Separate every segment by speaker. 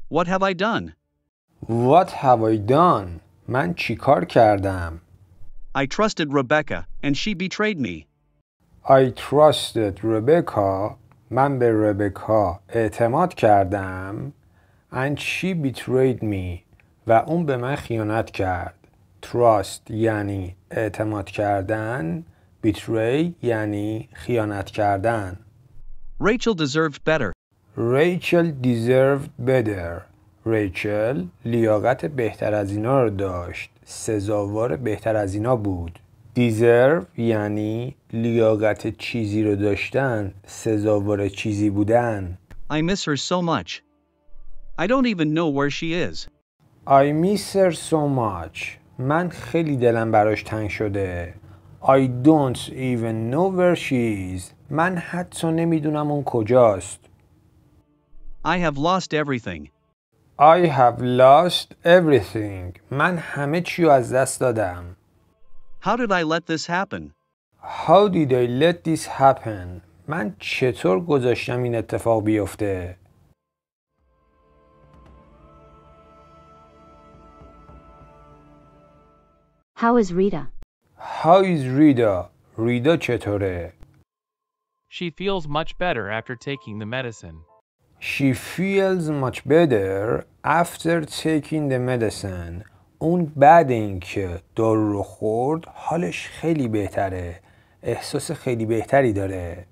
Speaker 1: What have I done?
Speaker 2: What have I done? من چی کار کردم؟
Speaker 1: I trusted Rebecca, and she betrayed me.
Speaker 2: I trusted Rebecca. من به ربکا اعتماد کردم. And she betrayed me. و اون به من خیانت کرد. Trust یعنی اعتماد کردن. Betray یعنی خیانت کردن.
Speaker 1: Rachel deserved better.
Speaker 2: Rachel deserved better. ریچل لیاقت بهتر از اینا رو داشت. سزاوار بهتر از اینا بود. deserve یعنی لیاقت چیزی رو داشتن، سزاوار چیزی بودن.
Speaker 1: I miss her so much. I don't even know where she is.
Speaker 2: I miss her so much. من خیلی دلم براش تنگ شده. I don't even know where she is. من حتی نمیدونم اون کجاست.
Speaker 1: I have lost everything.
Speaker 2: I have lost everything. من همه چی رو از دست دادم.
Speaker 1: How did I let this happen?
Speaker 2: How did I let this happen? من چطور گذاشتم این اتفاق بیفته؟
Speaker 3: How is Rita?
Speaker 2: How is Rita? ریدا چطوره؟
Speaker 4: She feels much better after taking the medicine.
Speaker 2: She feels much better after taking the medicine. اون بعد اینکه دارو رو خورد حالش خیلی بهتره. احساس خیلی بهتری داره.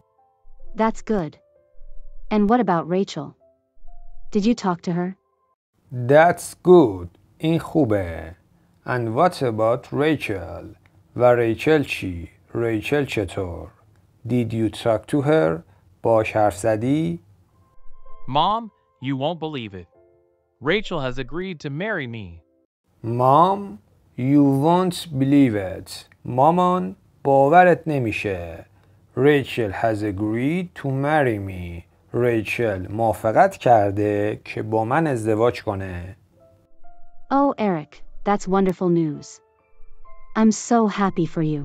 Speaker 3: That's good. And what about Rachel? Did you talk to her?
Speaker 2: That's good. این خوبه. And what about Rachel? و ریچل چی؟ ریچل چطور؟ Did you talk to her? باش حرف زدی؟
Speaker 4: Mom, you won't believe it. Rachel has agreed to marry me.
Speaker 2: Mom, you won't believe it. مامان باورت نمیشه. Rachel has agreed to marry me. ریچل موافقت کرده که با من ازدواج کنه.
Speaker 3: Oh, Eric, that's wonderful news. I'm so happy for you.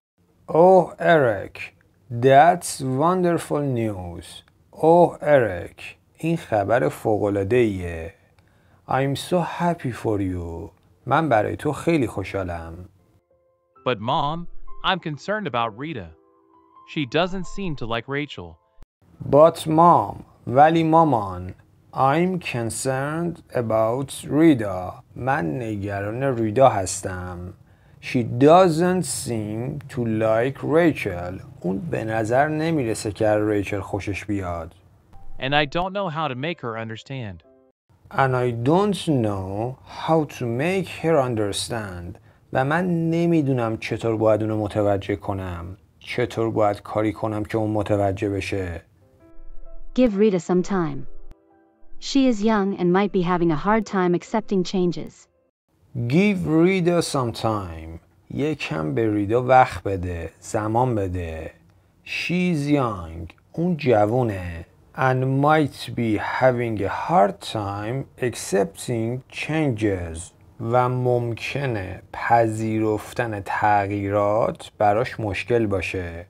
Speaker 2: Oh, Eric, that's wonderful news. Oh, Eric, این خبر فوق‌العاده‌ایه. I'm so happy for you. من برای تو خیلی خوشحالم.
Speaker 4: But Mom, I'm concerned about Rita. She doesn't seem to like Rachel.
Speaker 2: But mom, ولی مامان, I'm concerned about Rita. من نگران ریدا هستم. She doesn't seem to like Rachel. اون به نظر نمیرسه که از ریچل خوشش بیاد.
Speaker 4: And I don't know how to make her understand.
Speaker 2: And I don't know how to make her understand. و من nemiDunam چطور باید اونو متوجه کنم. چطور باید کاری کنم که اون متوجه بشه.
Speaker 3: Give Rita some time. She is young and might be having a hard time accepting changes.
Speaker 2: Give Rita some time. یکم به ریدا وقت بده. زمان بده. She's young. اون جوونه. And might be having a hard time accepting changes. و ممکنه پذیرفتن تغییرات براش مشکل باشه.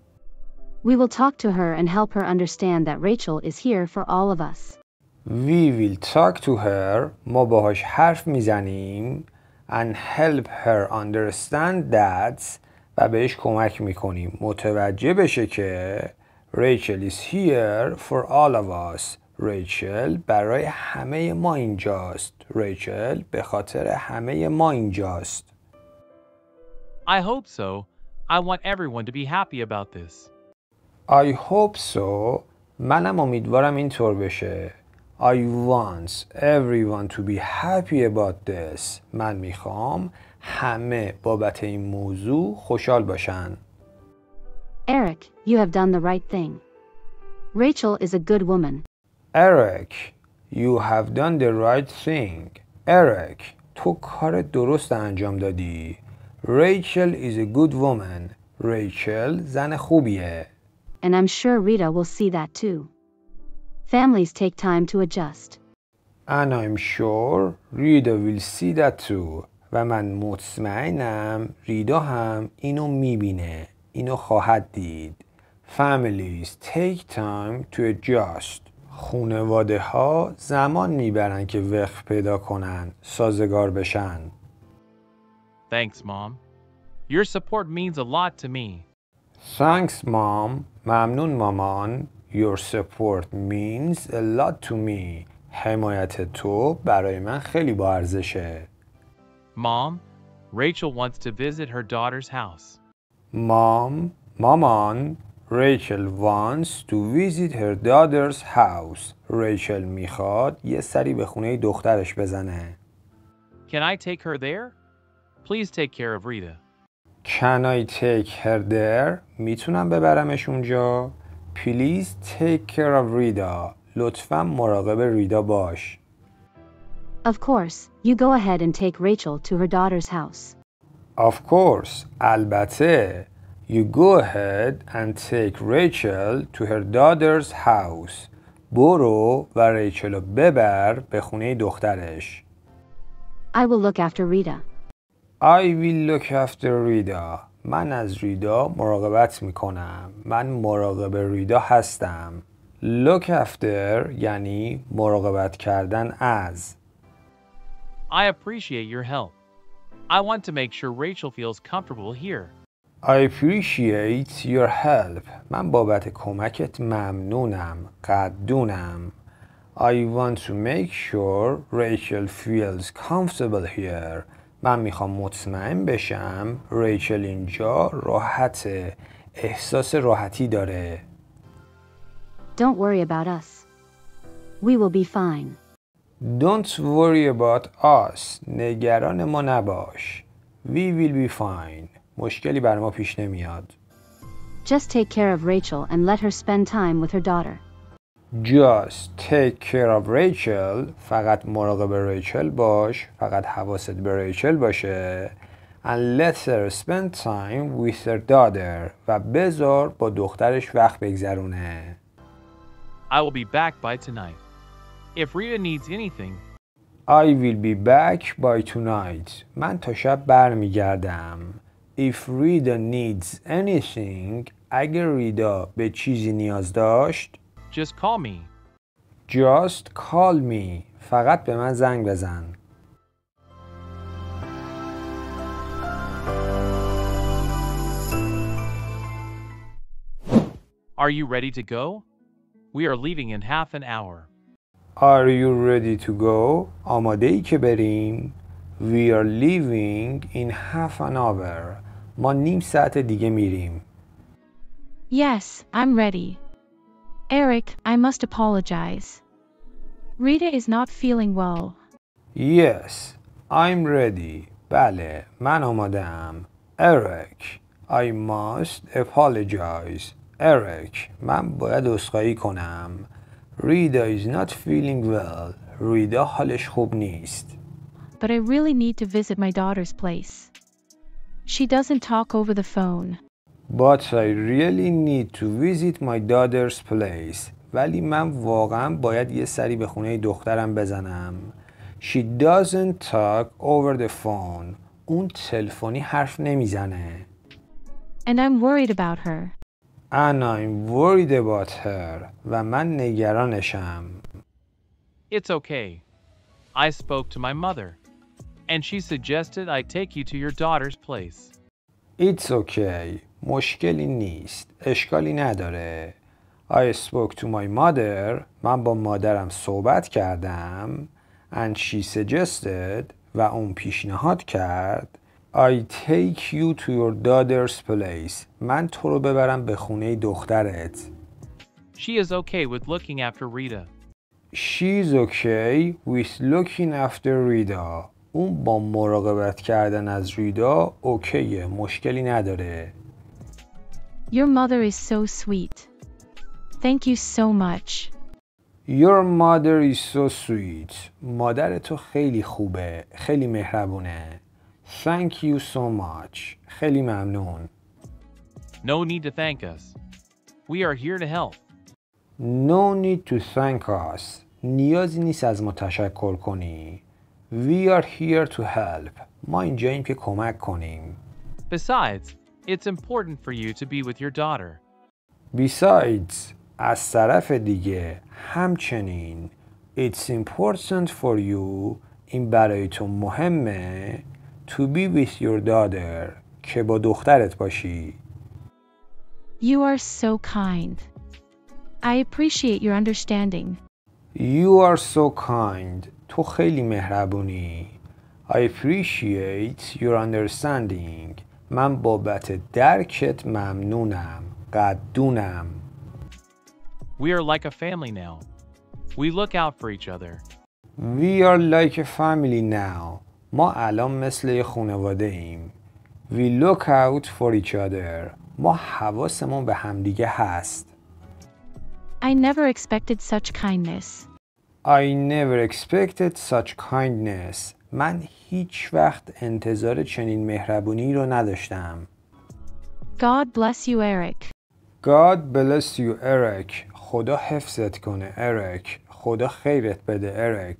Speaker 3: We will talk to her and help her understand that Rachel is here for all of us.
Speaker 2: We will talk to her. ما باهاش حرف میزنیم. And help her understand that. و بهش کمک میکنیم متوجه بشه که Rachel is here for all of us. ریچل برای همه ما اینجاست. ریچل به خاطر همه ما اینجاست.
Speaker 4: I hope so. I want everyone to be happy about this.
Speaker 2: I hope so. منم امیدوارم اینطور بشه. I want everyone to be happy about this. من میخوام همه بابت این موضوع خوشحال باشن.
Speaker 3: Eric, you have done the right thing. Rachel is a good woman.
Speaker 2: Eric, you have done the right thing. Eric, تو کار درست انجام دادی. Rachel is a good woman. ریچل زن خوبیه.
Speaker 3: And I'm sure Rita will see that too. Families take time to adjust.
Speaker 2: And I'm sure Rita will see that too. و من مطمئنم ریدا هم اینو میبینه. اینو خواهد دید. Families take time to adjust. خانواده ها زمان میبرن که وقت پیدا کنن، سازگار بشن.
Speaker 4: Thanks, Mom. Your support means a lot to me.
Speaker 2: Thanks, Mom. ممنون مامان. Your support means a lot to me. حمایت تو برای من خیلی با ارزشه.
Speaker 4: Mom, Rachel wants to visit her daughter's house.
Speaker 2: مامان Rachel wants to visit her daughter's house. ریچل میخواد یه سری به خونه دخترش بزنه.
Speaker 4: Can I take her there? Please take care of Rita.
Speaker 2: Can I take her there? میتونم ببرمش اونجا؟ Please take care of Rita. لطفاً مراقب ریدا باش.
Speaker 3: Of course, you go ahead and take Rachel to her daughter's house.
Speaker 2: Of course. البته. You go ahead and take Rachel to her daughter's house. برو و ریچل رو ببر به خونه دخترش.
Speaker 3: I will look after Rita.
Speaker 2: I will look after Rita. من از ریدا مراقبت میکنم. من مراقب ریدا هستم. Look after یعنی مراقبت کردن از.
Speaker 4: I appreciate your help. I want to make sure Rachel feels comfortable here.
Speaker 2: I appreciate your help. من بابت کمکت ممنونم. قدردونم. I want to make sure Rachel feels comfortable here. من میخوام مطمئن بشم ریچل اینجا راحته. احساس راحتی داره.
Speaker 3: Don't worry about us. We will be fine.
Speaker 2: Don't worry about us. نگران ما نباش. We will be fine. مشکلی بر ما پیش نمیاد.
Speaker 3: Just take care of Rachel and let her spend time with her daughter.
Speaker 2: Just take care of Rachel. فقط مراقب ریچل باش. فقط حواست به ریچل باشه. And let her spend time with her daughter. و بذار با دخترش وقت بگذرونه.
Speaker 4: I will be back by tonight. If Rita needs anything,
Speaker 2: I will be back by tonight. من تا شب برمیگردم. If Rita needs anything, اگر ریدا به چیزی نیاز داشت,
Speaker 4: just call me.
Speaker 2: just call me. فقط به من زنگ بزن.
Speaker 4: Are you ready to go? We are leaving in half an hour.
Speaker 2: Are you ready to go? آماده ای که بریم؟ We are leaving in half an hour. ما نیم ساعت دیگه میریم.
Speaker 5: Yes, I'm ready. Eric, I must apologize. Rita is not feeling well.
Speaker 2: Yes, I'm ready. بله، من آماده‌ام. Eric, I must apologize. Eric, من باید عذرخواهی کنم. Rita is not feeling well. ریدا حالش خوب نیست.
Speaker 5: But I really need to visit my daughter's place. She doesn't talk over the phone.
Speaker 2: But I really need to visit my daughter's place. ولی من واقعا باید یه سری به خونه دخترم بزنم. She doesn't talk over the phone. اون تلفنی حرف نمیزنه.
Speaker 5: And I'm worried about her.
Speaker 2: And I'm worried about her. و من نگرانشم.
Speaker 4: It's okay. I spoke to my mother, and she suggested I take you to your daughter's place.
Speaker 2: It's okay. مشکلی نیست. اشکالی نداره. I spoke to my mother. من با مادرم صحبت کردم. And she suggested. و اون پیشنهاد کرد. I take you to your daughter's place. من تو رو ببرم به خونه دخترت.
Speaker 4: She is okay with looking after Rita.
Speaker 2: She's okay with looking after Rita. اون با مراقبت کردن از ریدا اوکیه. مشکلی نداره.
Speaker 5: Your mother is so sweet. Thank you so much.
Speaker 2: Your mother is so sweet. مادر تو خیلی خوبه. خیلی مهربونه. Thank you so much. خیلی ممنون.
Speaker 4: No need to thank us. We are here to help.
Speaker 2: No need to thank us. نیازی نیست از ما تشکر کنی. We are here to help. ما اینجاییم که کمک کنیم.
Speaker 4: Besides, it's important for you to be with your daughter.
Speaker 2: Besides, از طرف دیگه همچنین It's important for you این برای تو مهمه to be with your daughter که با دخترت باشی.
Speaker 5: You are so kind. I appreciate your understanding.
Speaker 2: You are so kind. تو خیلی مهربونی. I appreciate your understanding. من بابت درکت ممنونم. قدردونم.
Speaker 4: We are like a family now. We look out for each other.
Speaker 2: We are like a family now. ما الان مثل یه خانواده ایم. We look out for each other. ما حواسمون به همدیگه هست.
Speaker 5: I never expected such kindness.
Speaker 2: I never expected such kindness. من هیچ وقت انتظار چنین مهربونی رو نداشتم.
Speaker 5: God bless you, Eric.
Speaker 2: God bless you, Eric. خدا حفظت کنه, Eric. خدا خیرت بده, Eric.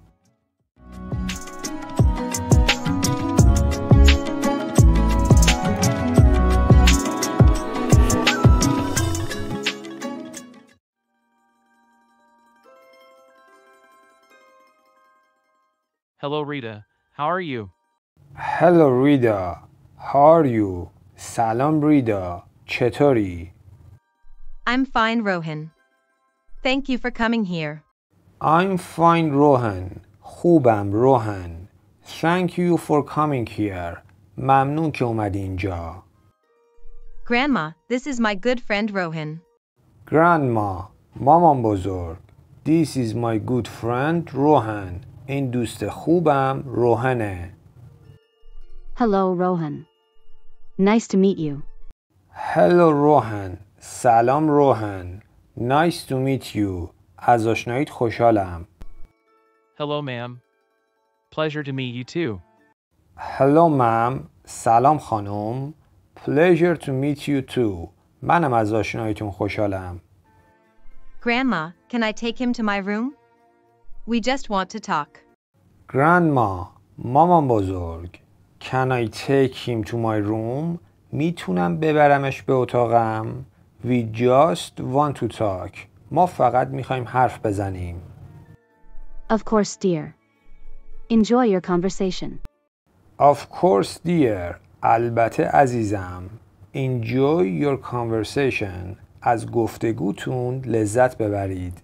Speaker 4: Hello, Rita. How are you?
Speaker 2: Hello, Rita. How are you? سلام, ریدا. چطوری؟
Speaker 6: I'm fine, Rohan. Thank you for coming here.
Speaker 2: I'm fine, Rohan. خوبم, روهن. Thank you for coming here. ممنون که اومدی اینجا.
Speaker 6: Grandma, this is my good friend Rohan.
Speaker 2: Grandma, مامان بزرگ. This is my good friend, روهن. این دوست خوبم, روهنه.
Speaker 3: Hello, Rohan. Nice to meet you.
Speaker 2: Hello, روهن. سلام, روهن. Nice to meet you. از آشناییت خوشحالم.
Speaker 4: Hello, ma'am. Pleasure to meet you too.
Speaker 2: Hello, ma'am. سلام, خانم. Pleasure to meet you too. منم از آشناییتون خوشحالم.
Speaker 6: Grandma, can I take him to my room? We just want to talk.
Speaker 2: Grandma, مامان بزرگ. Can I take him to my room? میتونم ببرمش به اتاقم؟ We just want to talk. ما فقط میخوایم حرف بزنیم.
Speaker 3: Of course, dear. Enjoy your conversation.
Speaker 2: Of course, dear. البته عزیزم. Enjoy your conversation. از گفتگوتون لذت ببرید.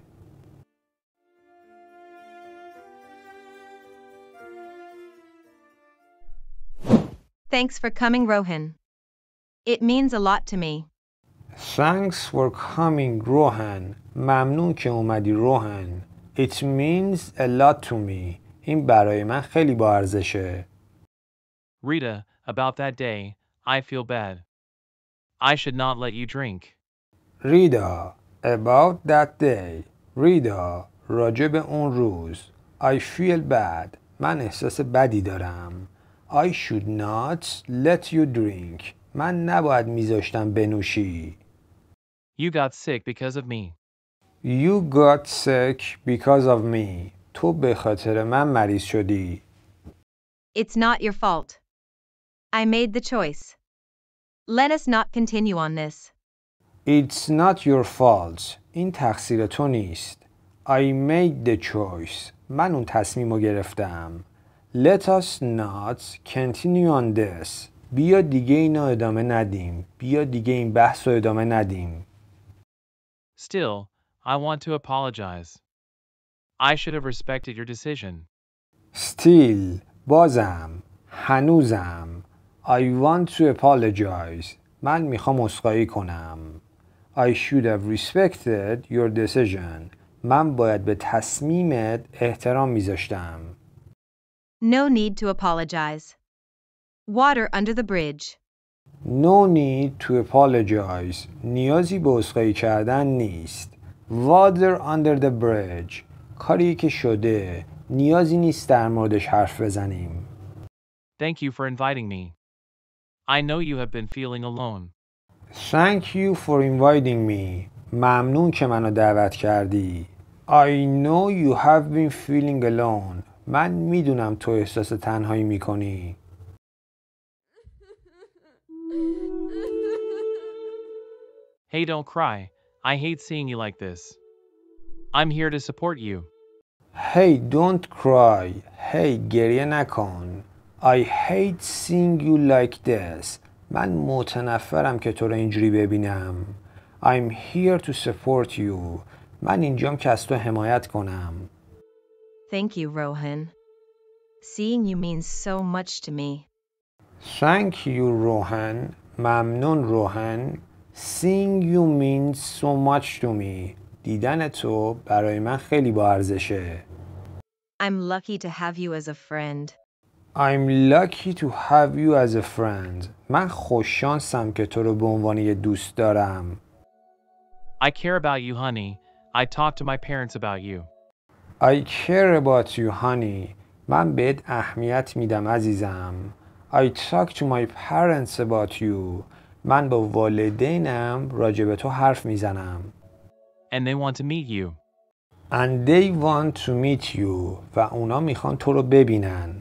Speaker 6: Thanks for coming, Rohan. It means a lot to me.
Speaker 2: Thanks for coming, روهن. ممنون که اومدی, روهن. It means a lot to me. این برای من خیلی با ارزشه.
Speaker 4: Rita, about that day, I feel bad. I should not let you drink.
Speaker 2: ریدا, about that day. ریدا, راجع به اون روز. I feel bad. من احساس بدی دارم. I should not let you drink. من نباید میذاشتم بنوشی.
Speaker 4: You got sick because of me.
Speaker 2: You got sick because of me. تو به خاطر من مریض شدی.
Speaker 6: It's not your fault. I made the choice. Let us not continue on this.
Speaker 2: It's not your fault. این تقصیر تو نیست. I made the choice. من اون تصمیم رو گرفتم. Let us not continue on this. بیا دیگه اینو ادامه ندیم. بیا دیگه این بحث رو ادامه ندیم.
Speaker 4: Still, I want to apologize. I should have respected your decision.
Speaker 2: Still, بازم. هنوزم. I want to apologize. من میخوام عذرخواهی کنم. I should have respected your decision. من باید به تصمیمت احترام میذاشتم.
Speaker 6: No need to apologize. Water under the bridge.
Speaker 2: No need to apologize. نیازی به عذرخواهی کردن نیست. Water under the bridge. کاری که شده. نیازی نیست در موردش حرف بزنیم.
Speaker 4: Thank you for inviting me. I know you have been feeling alone.
Speaker 2: Thank you for inviting me. ممنون که منو دعوت کردی. I know you have been feeling alone. من میدونم تو احساس تنهایی میکنی.
Speaker 4: Hey, don't cry. I hate seeing you like this. I'm here to support you.
Speaker 2: Hey, don't cry. Hey, گریه نکن. I hate seeing you like this. من متنفرم که تو رو اینجوری ببینم. I'm here to support you. من اینجام که از تو حمایت کنم.
Speaker 6: Thank you, Rohan. Seeing you means so much to me.
Speaker 2: Thank you, Rohan. ممنون روهن. Seeing you means so much to me. دیدن تو برای من خیلی با ارزشه.
Speaker 6: I'm lucky to have you as a friend.
Speaker 2: I'm lucky to have you as a friend. من خوششانسم که تو رو به عنوان یه دوست دارم.
Speaker 4: I care about you, honey. I talked to my parents about you.
Speaker 2: I care about you, honey. من بهت اهمیت میدم عزیزم. I talk to my parents about you. من با والدینم راجع به تو حرف میزنم.
Speaker 4: And they want to meet you.
Speaker 2: And they want to meet you. و اونا میخوان تو رو ببینن.